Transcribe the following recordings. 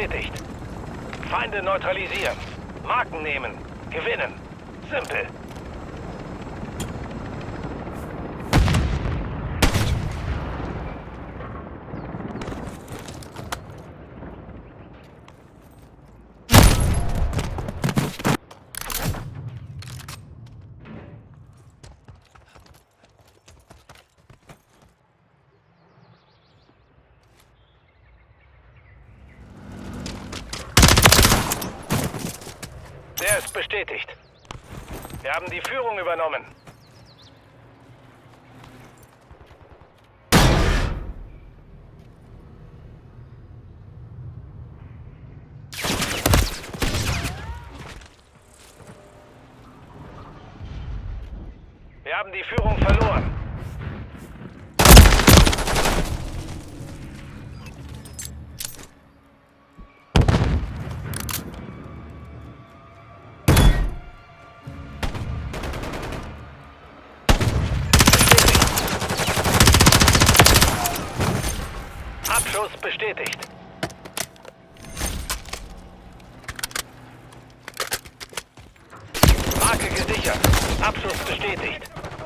bestätigt. Feinde neutralisieren. Marken nehmen. Gewinnen. Simpel. Der ist bestätigt. Wir haben die Führung übernommen. Wir haben die Führung verloren. Abschuss bestätigt. Marke gesichert. Abschuss bestätigt.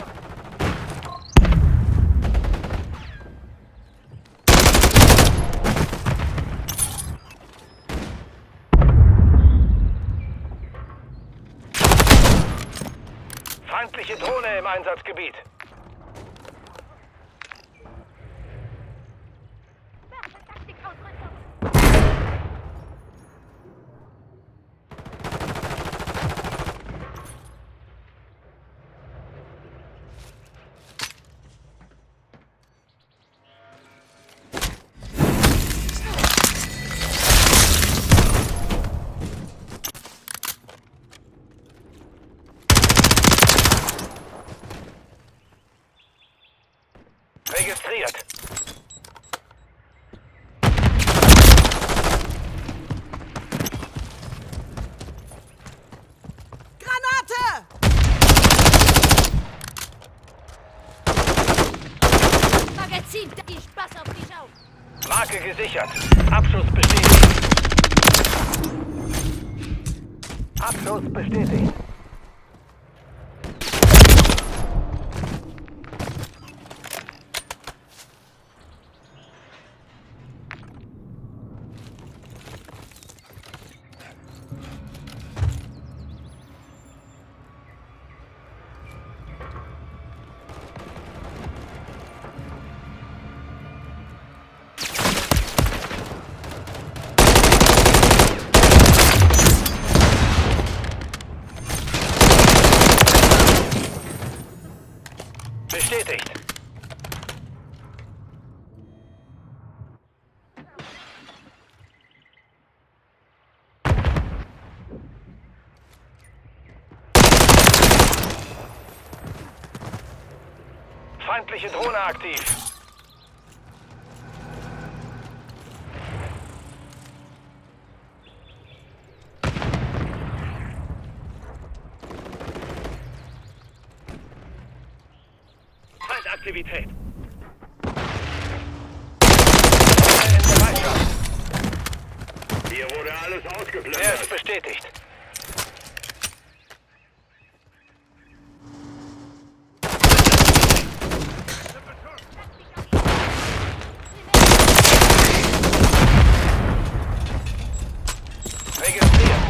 Feindliche Drohne im Einsatzgebiet. Registriert. Granate! Magazin, ich pass auf dich auf. Marke gesichert. Abschuss bestätigt. Abschuss bestätigt. Bestätigt. Feindliche Drohne aktiv. Aktivität. In Bereitschaft. Hier wurde alles ausgeplündert. Der ist bestätigt. Registriert.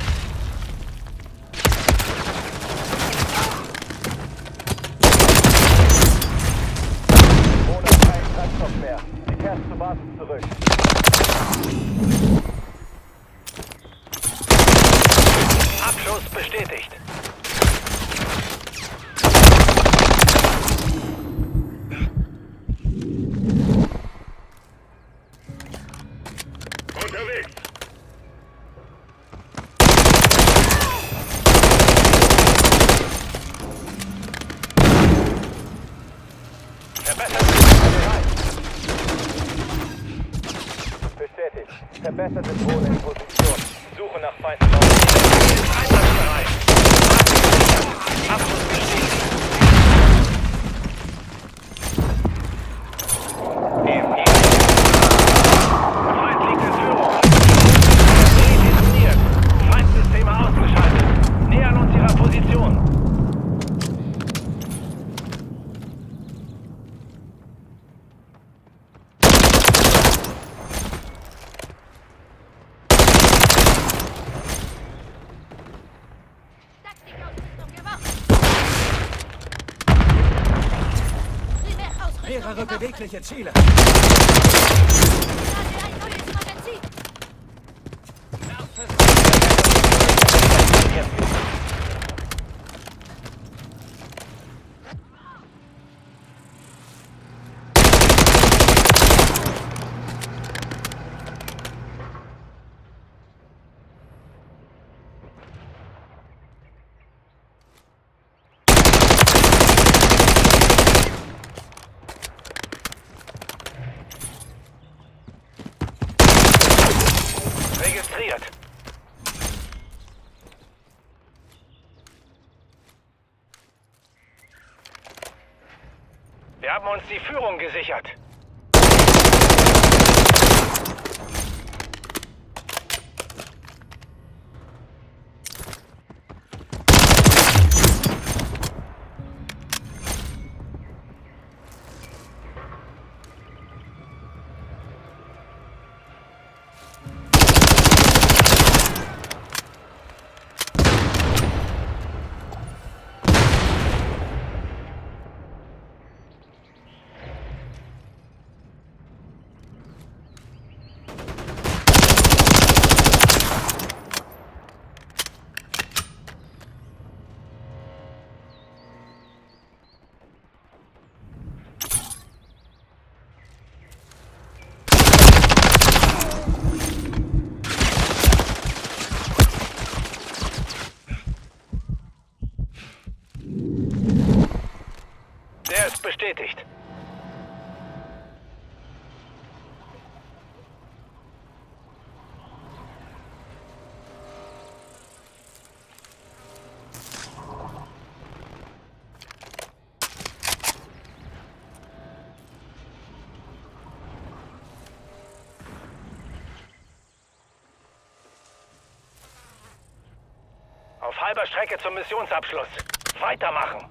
Sie kehrt zur Basis zurück. Abschuss bestätigt. Unterwegs. Bestätigt. Verbesserte Drohne in Position. Suche nach Feinden. Einsatzbereit. Abschuss bestätigt. Feind liegt in Führung. Mehrere bewegliche Ziele. Lade ein neues Magazin. Registriert. Wir haben uns die Führung gesichert. Der ist bestätigt. Auf halber Strecke zum Missionsabschluss. Weitermachen.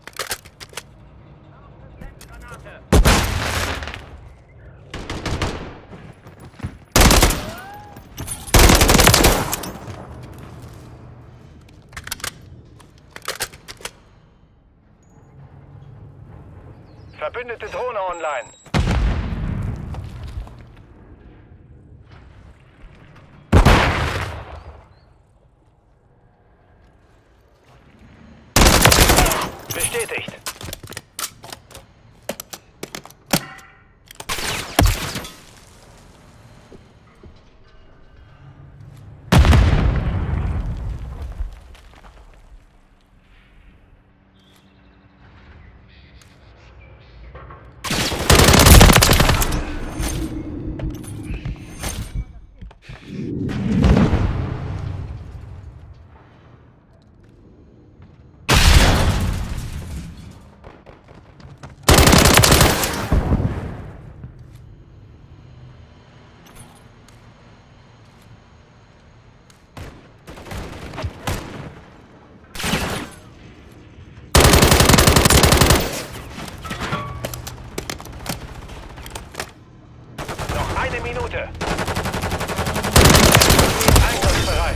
Verbündete Drohne online. Bestätigt. Eine Minute. Einsatzbereit.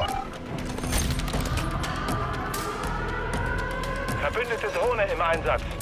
Verbündete Drohne im Einsatz.